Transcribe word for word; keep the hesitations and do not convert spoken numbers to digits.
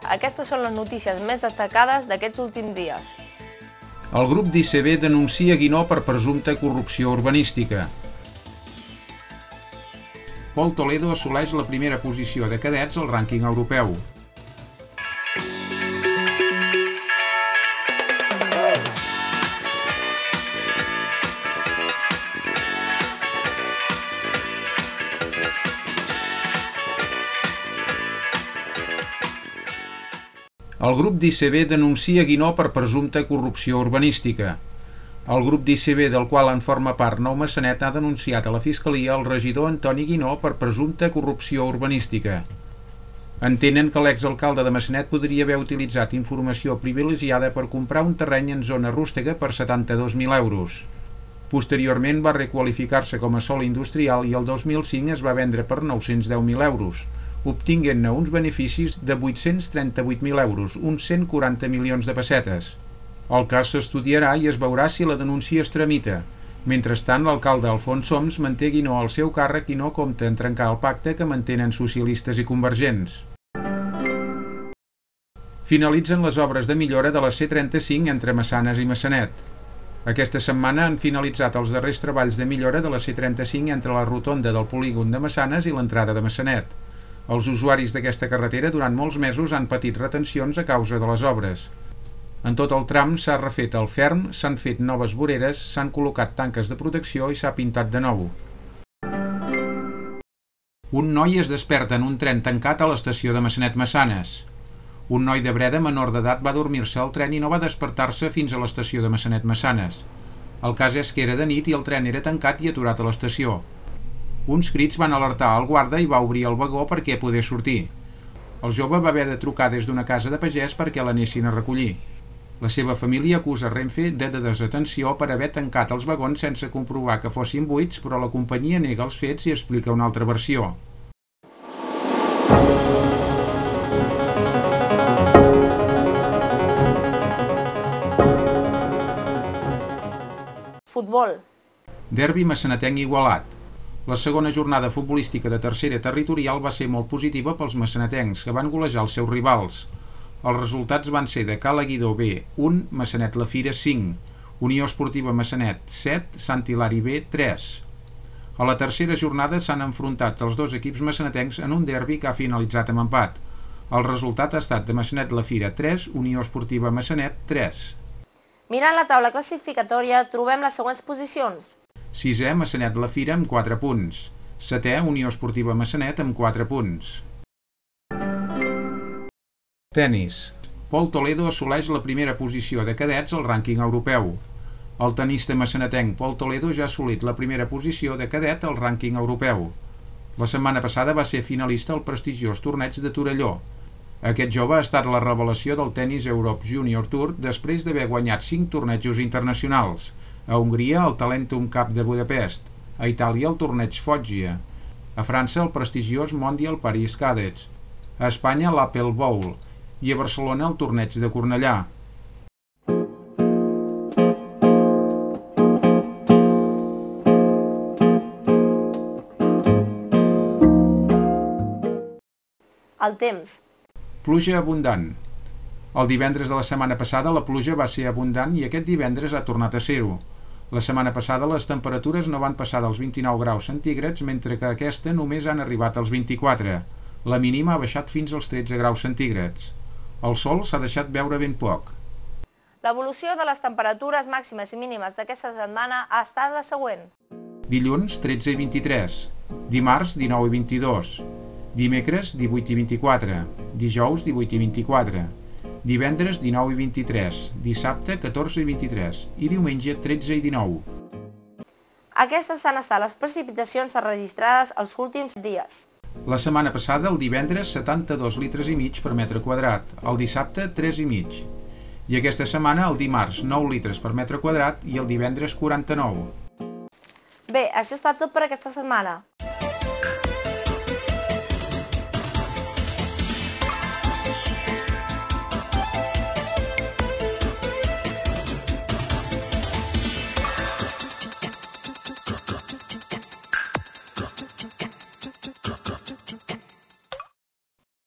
Aquestes són les notícies més destacades d'aquests últims dies. El grup d'I C B denuncia Guinó per presumpta corrupció urbanística. Pol Toledo assoleix la primera posició de cadets al rànquing europeu. El grup d'I C B denuncia Guinó per presumpta corrupció urbanística. El grup d'I C B, del qual en forma part Nou Maçanet, ha denunciat a la Fiscalia el regidor Antoni Guinó per presumpta corrupció urbanística. Entenen que l'exalcalde de Maçanet podria haver utilitzat informació privilegiada per comprar un terreny en zona rústega per setanta-dos mil euros. Posteriorment va requalificar-se com a sòl industrial i el dos mil cinc es va vendre per nou-cents deu mil euros, obtinguent-ne uns beneficis de vuit-cents trenta-vuit mil euros, uns cent quaranta milions de pessetes. El cas s'estudiarà i es veurà si la denúncia es tramita. Mentrestant, l'alcalde Alfons Homs manté Guinó al seu càrrec i no compta en trencar el pacte que mantenen socialistes i convergents. Finalitzen les obres de millora de la C trenta-cinc entre Massanes i Maçanet. Aquesta setmana han finalitzat els darrers treballs de millora de la C trenta-cinc entre la rotonda del polígon de Massanes i l'entrada de Maçanet. Els usuaris d'aquesta carretera durant molts mesos han patit retencions a causa de les obres. En tot el tram s'ha refet el ferm, s'han fet noves voreres, s'han col·locat tanques de protecció i s'ha pintat de nou. Un noi es desperta en un tren tancat a l'estació de Maçanet-Massanes. Un noi de Breda menor d'edat va dormir-se al tren i no va despertar-se fins a l'estació de Maçanet-Massanes. El cas és que era de nit i el tren era tancat i aturat a l'estació. Uns crits van alertar el guarda i va obrir el vagó perquè pogués sortir. El jove va haver de trucar des d'una casa de pagès perquè l'anessin a recollir. La seva família acusa Renfe de desatenció per haver tancat els vagons sense comprovar que fossin buits, però la companyia nega els fets i explica una altra versió. Futbol. Derbi maçanetenc igualat. La segona jornada futbolística de tercera territorial va ser molt positiva pels maçanetencs, que van golejar els seus rivals. Els resultats van ser de Cala Guidó B, un, Maçanet La Fira cinc, Unió Esportiva Maçanet set, Sant Hilari B tres. A la tercera jornada s'han enfrontat els dos equips maçanetencs en un derbi que ha finalitzat amb empat. El resultat ha estat de Maçanet La Fira tres, Unió Esportiva Maçanet tres. Mirant la taula classificatòria trobem les següents posicions. Sisè, Maçanet La Fira amb quatre punts. Setè, Unió Esportiva Maçanet amb quatre punts. Tenis. Pol Toledo assoleix la primera posició de cadets al rànquing europeu. El tenista maçanetenc Pol Toledo ja ha assolit la primera posició de cadet al rànquing europeu. La setmana passada va ser finalista al prestigiós torneig de Torelló. Aquest jove ha estat la revelació del Tennis Europe Junior Tour després d'haver guanyat cinc tornejos internacionals. A Hongria, el Talentum Cup de Budapest. A Itàlia, el torneig Foggia. A França, el prestigiós Mondial Paris Cadets. A Espanya, l'Apple Bowl. I a Barcelona, el torneig de Cornellà. El temps. Pluja abundant. El divendres de la setmana passada la pluja va ser abundant i aquest divendres ha tornat a ser-ho. La setmana passada les temperatures no van passar dels vint-i-nou graus centígrads, mentre que aquesta només han arribat als vint-i-quatre. La mínima ha baixat fins als tretze graus centígrads. El sol s'ha deixat veure ben poc. L'evolució de les temperatures màximes i mínimes d'aquesta setmana ha estat la següent. Dilluns, tretze i vint-i-tres. Dimarts, dinou i vint-i-dos. Dimecres, divuit i vint-i-quatre. Dijous, divuit i vint-i-quatre. Divendres, dinou i vint-i-tres. Dissabte, catorze i vint-i-tres. I diumenge, tretze i dinou. Aquestes han estat les precipitacions registrades els últims dies. La setmana passada, el divendres, setanta-dos litres i mig per metre quadrat. El dissabte, tres i mig. I aquesta setmana, el dimarts, nou litres per metre quadrat i el divendres, quaranta-nou. Bé, això ha estat tot per aquesta setmana.